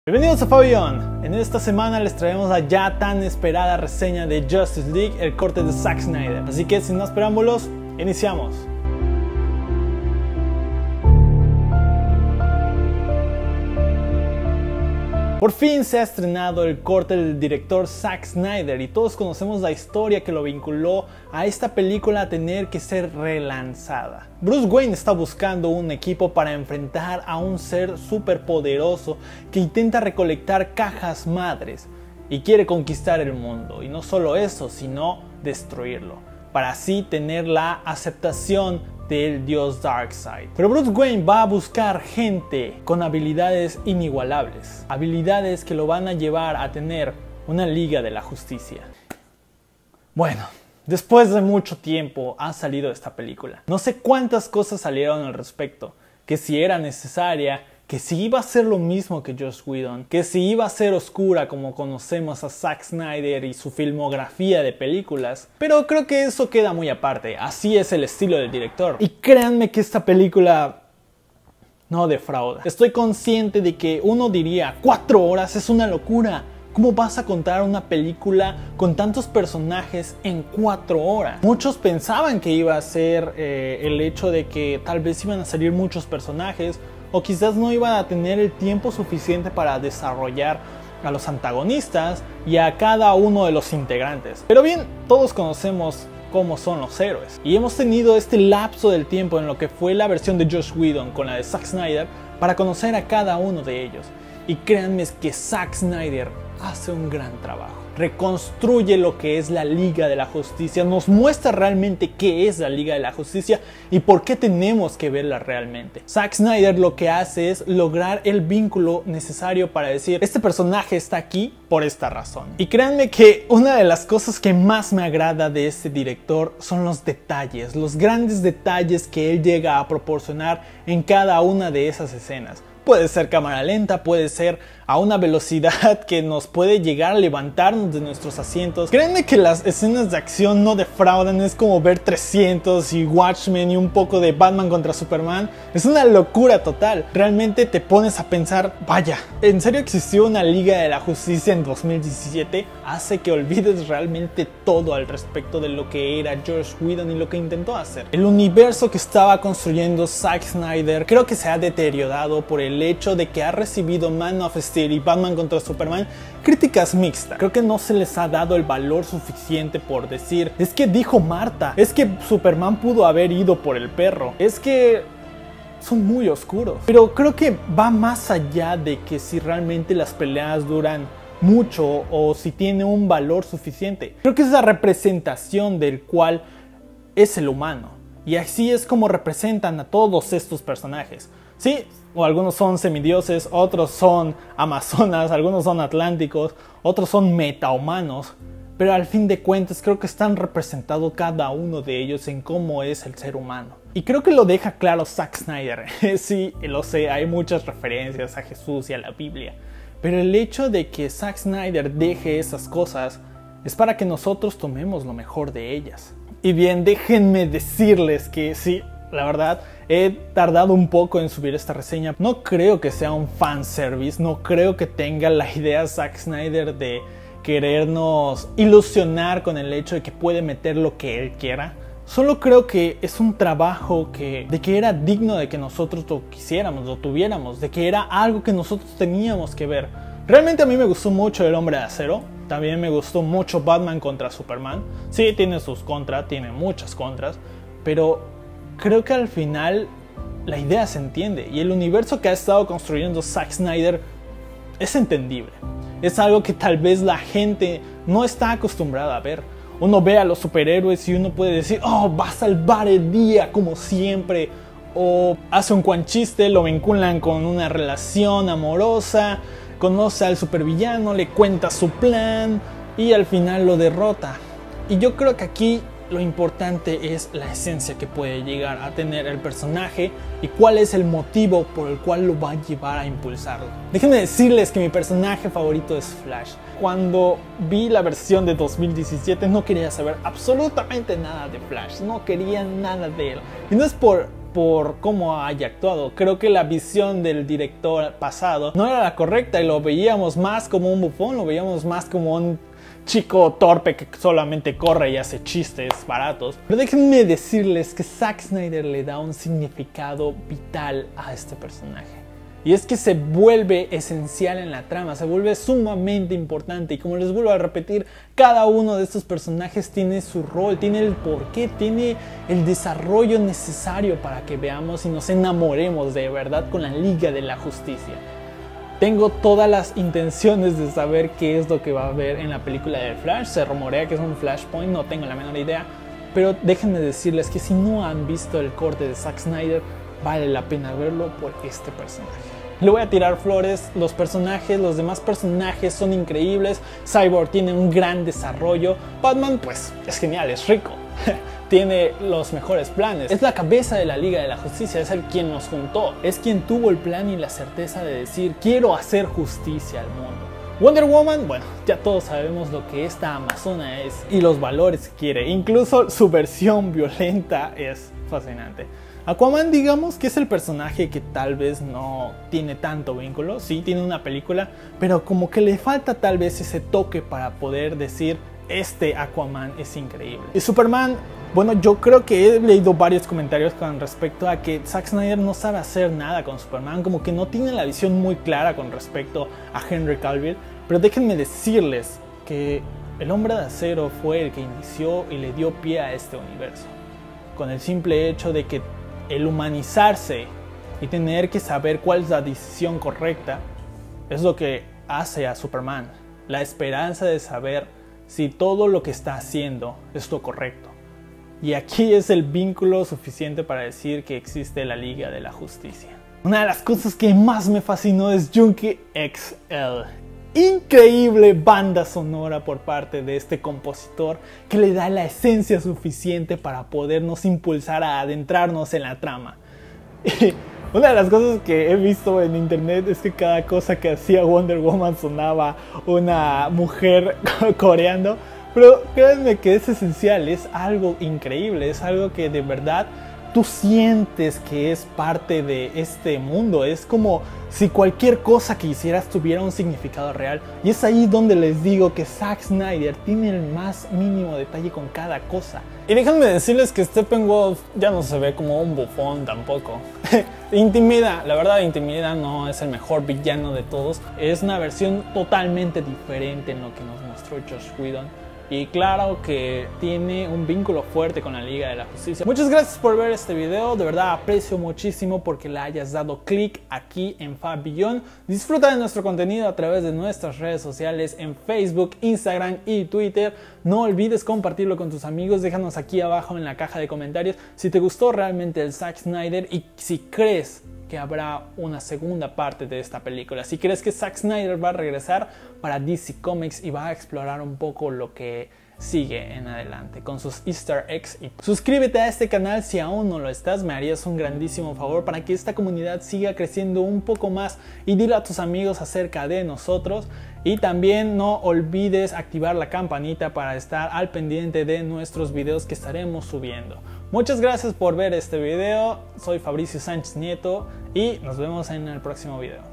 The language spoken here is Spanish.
Bienvenidos a Fabián. En esta semana les traemos la ya tan esperada reseña de Justice League, el corte de Zack Snyder. Así que sin más preámbulos, iniciamos. Por fin se ha estrenado el corte del director Zack Snyder y todos conocemos la historia que lo vinculó a esta película a tener que ser relanzada. Bruce Wayne está buscando un equipo para enfrentar a un ser superpoderoso que intenta recolectar cajas madres y quiere conquistar el mundo. Y no solo eso, sino destruirlo, para así tener la aceptación del dios Darkseid. Pero Bruce Wayne va a buscar gente con habilidades inigualables, habilidades que lo van a llevar a tener una Liga de la Justicia. Bueno, después de mucho tiempo ha salido esta película. No sé cuántas cosas salieron al respecto, que si era necesaria, que si iba a ser lo mismo que Joss Whedon, que si iba a ser oscura como conocemos a Zack Snyder y su filmografía de películas, pero creo que eso queda muy aparte, así es el estilo del director. Y créanme que esta película no defrauda. Estoy consciente de que uno diría, 4 horas es una locura. ¿Cómo vas a contar una película con tantos personajes en 4 horas? Muchos pensaban que iba a ser el hecho de que tal vez iban a salir muchos personajes, o quizás no iban a tener el tiempo suficiente para desarrollar a los antagonistas y a cada uno de los integrantes. Pero bien, todos conocemos cómo son los héroes. Y hemos tenido este lapso del tiempo en lo que fue la versión de Joss Whedon con la de Zack Snyder para conocer a cada uno de ellos. Y créanme que Zack Snyder hace un gran trabajo. Reconstruye lo que es la Liga de la Justicia, nos muestra realmente qué es la Liga de la Justicia y por qué tenemos que verla realmente. Zack Snyder lo que hace es lograr el vínculo necesario para decir, este personaje está aquí por esta razón. Y créanme que una de las cosas que más me agrada de este director son los detalles, los grandes detalles que él llega a proporcionar en cada una de esas escenas. Puede ser cámara lenta, puede ser a una velocidad que nos puede llegar a levantarnos de nuestros asientos. Créanme que las escenas de acción no defraudan, es como ver 300 y Watchmen y un poco de Batman contra Superman. Es una locura total. Realmente te pones a pensar, vaya, ¿en serio existió una Liga de la Justicia en 2017? Hace que olvides realmente todo al respecto de lo que era Joss Whedon y lo que intentó hacer. El universo que estaba construyendo Zack Snyder creo que se ha deteriorado por el hecho de que ha recibido Man of Steel y Batman contra Superman críticas mixtas. Creo que no se les ha dado el valor suficiente por decir, es que dijo Marta, es que Superman pudo haber ido por el perro, es que son muy oscuros. Pero creo que va más allá de que si realmente las peleas duran mucho o si tiene un valor suficiente. Creo que es la representación del cual es el humano. Y así es como representan a todos estos personajes. Sí, o algunos son semidioses, otros son amazonas, algunos son atlánticos, otros son metahumanos. Pero al fin de cuentas creo que están representados cada uno de ellos en cómo es el ser humano. Y creo que lo deja claro Zack Snyder. Sí, lo sé, hay muchas referencias a Jesús y a la Biblia. Pero el hecho de que Zack Snyder deje esas cosas es para que nosotros tomemos lo mejor de ellas. Y bien, déjenme decirles que sí, la verdad, he tardado un poco en subir esta reseña. No creo que sea un fanservice, no creo que tenga la idea Zack Snyder de querernos ilusionar con el hecho de que puede meter lo que él quiera. Solo creo que es un trabajo de que era digno de que nosotros lo quisiéramos, lo tuviéramos, de que era algo que nosotros teníamos que ver. Realmente a mí me gustó mucho El Hombre de Acero. También me gustó mucho Batman contra Superman. Sí, tiene sus contras, tiene muchas contras, pero creo que al final la idea se entiende y el universo que ha estado construyendo Zack Snyder es entendible. Es algo que tal vez la gente no está acostumbrada a ver. Uno ve a los superhéroes y uno puede decir, oh, va a salvar el día como siempre. O hace un chiste, lo vinculan con una relación amorosa, conoce al supervillano, le cuenta su plan y al final lo derrota. Y yo creo que aquí lo importante es la esencia que puede llegar a tener el personaje y cuál es el motivo por el cual lo va a llevar a impulsarlo. Déjenme decirles que mi personaje favorito es Flash. Cuando vi la versión de 2017 no quería saber absolutamente nada de Flash, no quería nada de él. Y no es por por cómo haya actuado. Creo que la visión del director pasado no era la correcta y lo veíamos más como un bufón, lo veíamos más como un chico torpe que solamente corre y hace chistes baratos. Pero déjenme decirles que Zack Snyder le da un significado vital a este personaje. Y es que se vuelve esencial en la trama, se vuelve sumamente importante. Y como les vuelvo a repetir, cada uno de estos personajes tiene su rol, tiene el porqué, tiene el desarrollo necesario para que veamos y nos enamoremos de verdad con la Liga de la Justicia. Tengo todas las intenciones de saber qué es lo que va a haber en la película de Flash. Se rumorea que es un Flashpoint, no tengo la menor idea. Pero déjenme decirles que si no han visto el corte de Zack Snyder, vale la pena verlo por este personaje. Le voy a tirar flores, los demás personajes son increíbles. Cyborg tiene un gran desarrollo. Batman pues es genial, es rico. Tiene los mejores planes. Es la cabeza de la Liga de la Justicia, es el quien nos juntó. Es quien tuvo el plan y la certeza de decir, quiero hacer justicia al mundo. Wonder Woman, bueno, ya todos sabemos lo que esta amazona es y los valores que quiere. Incluso su versión violenta es fascinante. Aquaman, digamos que es el personaje que tal vez no tiene tanto vínculo. Sí, tiene una película, pero como que le falta tal vez ese toque para poder decir, este Aquaman es increíble. Y Superman, bueno, yo creo que he leído varios comentarios con respecto a que Zack Snyder no sabe hacer nada con Superman, como que no tiene la visión muy clara con respecto a Henry Cavill. Pero déjenme decirles que el Hombre de Acero fue el que inició y le dio pie a este universo. Con el simple hecho de que el humanizarse y tener que saber cuál es la decisión correcta es lo que hace a Superman. La esperanza de saber si todo lo que está haciendo es lo correcto. Y aquí es el vínculo suficiente para decir que existe la Liga de la Justicia. Una de las cosas que más me fascinó es Junkie XL. Increíble banda sonora por parte de este compositor que le da la esencia suficiente para podernos impulsar a adentrarnos en la trama. Y una de las cosas que he visto en internet es que cada cosa que hacía Wonder Woman sonaba una mujer coreando. Pero créanme que es esencial, es algo increíble, es algo que de verdad tú sientes que es parte de este mundo. Es como si cualquier cosa que hicieras tuviera un significado real. Y es ahí donde les digo que Zack Snyder tiene el más mínimo detalle con cada cosa. Y déjenme decirles que Steppenwolf ya no se ve como un bufón tampoco. Intimida, la verdad Intimida no es el mejor villano de todos. Es una versión totalmente diferente en lo que nos mostró Joss Whedon. Y claro que tiene un vínculo fuerte con la Liga de la Justicia. Muchas gracias por ver este video. De verdad aprecio muchísimo porque le hayas dado clic aquí en Fab Beyond. Disfruta de nuestro contenido a través de nuestras redes sociales en Facebook, Instagram y Twitter. No olvides compartirlo con tus amigos. Déjanos aquí abajo en la caja de comentarios si te gustó realmente el Zack Snyder y si crees que habrá una segunda parte de esta película. Si crees que Zack Snyder va a regresar para DC Comics y va a explorar un poco lo que sigue en adelante con sus Easter eggs. Y suscríbete a este canal si aún no lo estás, me harías un grandísimo favor para que esta comunidad siga creciendo un poco más y dile a tus amigos acerca de nosotros. Y también no olvides activar la campanita para estar al pendiente de nuestros videos que estaremos subiendo. Muchas gracias por ver este video, soy Fabricio Sánchez Nieto y nos vemos en el próximo video.